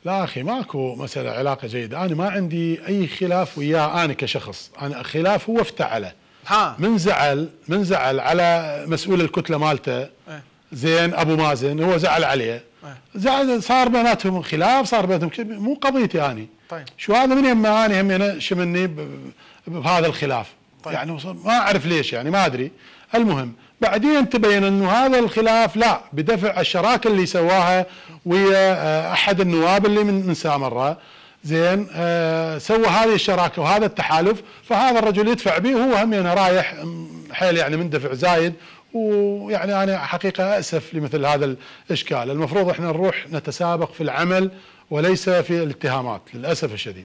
لا اخي ماكو مسألة علاقة جيدة، انا ما عندي اي خلاف وياه، انا كشخص انا خلاف هو افتعله. من زعل على مسؤول الكتلة مالته. زين ابو مازن هو زعل عليه. زعل صار بيناتهم خلاف، صار بيناتهم مو قضيتي اني. طيب شو هذا من يما اني همينه شمني بهذا الخلاف. طيب. يعني ما اعرف ليش، يعني ما ادري. المهم بعدين تبين انه هذا الخلاف لا بدفع الشراكه اللي سواها ويا احد النواب اللي من سامره. زين سوى هذه الشراكه وهذا التحالف، فهذا الرجل يدفع به وهو همينه رايح حيل يعني مندفع زايد. ويعني انا حقيقه اسف لمثل هذا الاشكال، المفروض احنا نروح نتسابق في العمل وليس في الاتهامات للاسف الشديد.